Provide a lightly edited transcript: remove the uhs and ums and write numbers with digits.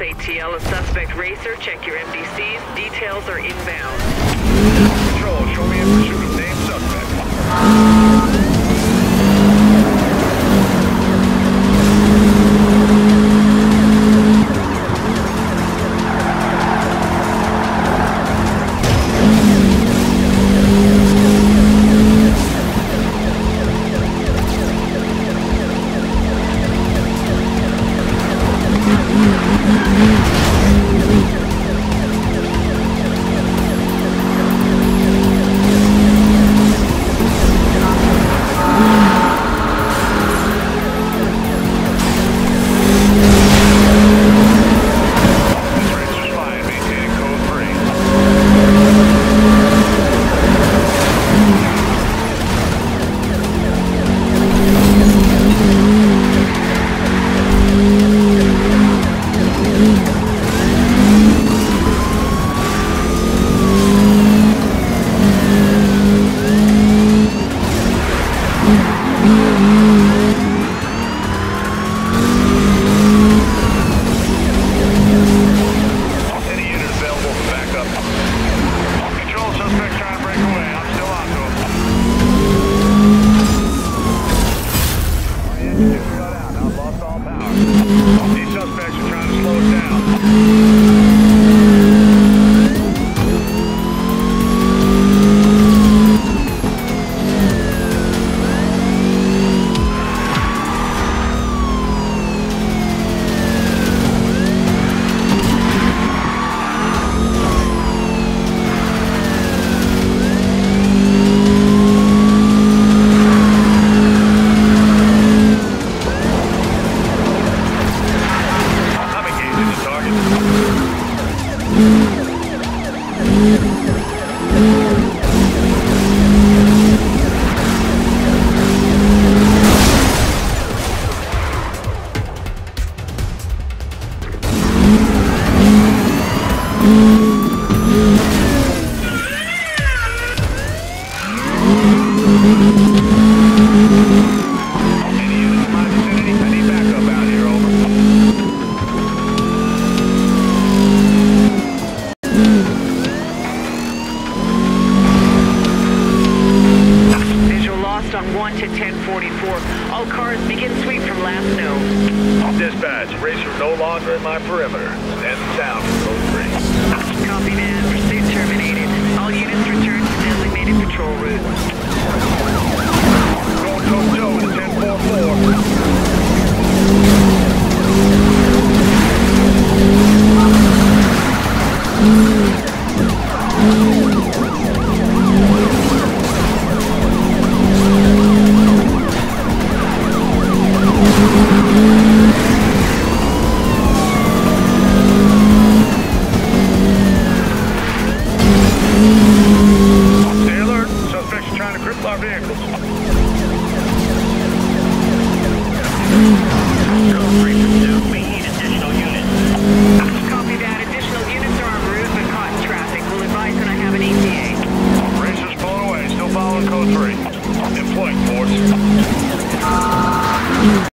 ATL, a suspect racer. Check your MDCs. Details are inbound. Control, show me in pursuit of named suspect. These suspects are trying to slow us down. On 1 to 1044. All cars begin sweep from last known. Dispatch, racer no longer in my perimeter. Stand down for code 3. Copy that. Pursuit terminated. All units return to designated patrol route. Going toe-to-toe with 1044. Stay alert. Suspects are trying to cripple our vehicles. Code 3 pursuit. We need additional units. Copy that. Additional units are en route but caught in traffic. We'll advise when I have an ETA. Racer's blown away. Still following code 3. Employing force.